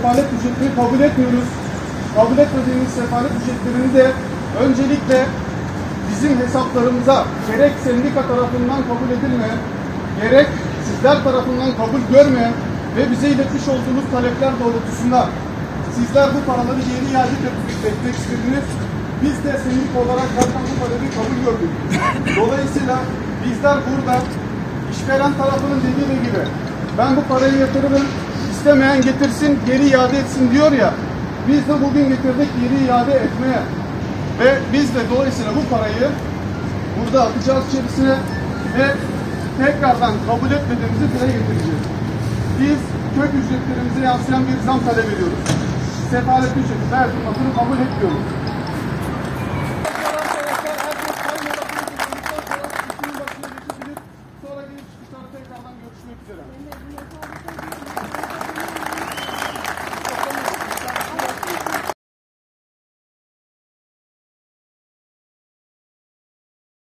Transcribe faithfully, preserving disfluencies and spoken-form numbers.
sefalet ücretini kabul etmiyoruz. Kabul etmediğimiz sefalet ücretlerini de öncelikle bizim hesaplarımıza gerek sendika tarafından kabul edilmeyen, gerek sizler tarafından kabul görmeyen ve bize iletmiş olduğunuz talepler doğrultusunda sizler bu paraları geri iade etmek istediniz. Biz de sendik olarak zaten bu talebi kabul gördük. Dolayısıyla bizler burada işveren tarafının dediği gibi ben bu parayı yatırırım, istemeyen getirsin, geri iade etsin diyor ya. Biz de bugün getirdik geri iade etmeye. Ve biz de dolayısıyla bu parayı burada atacağız içerisine ve tekrardan kabul etmediğimizi dile getireceğiz. Biz kök ücretlerimize yansıyan bir zam talep ediyoruz. Sefalet ücreti, verdiğim kabul etmiyoruz.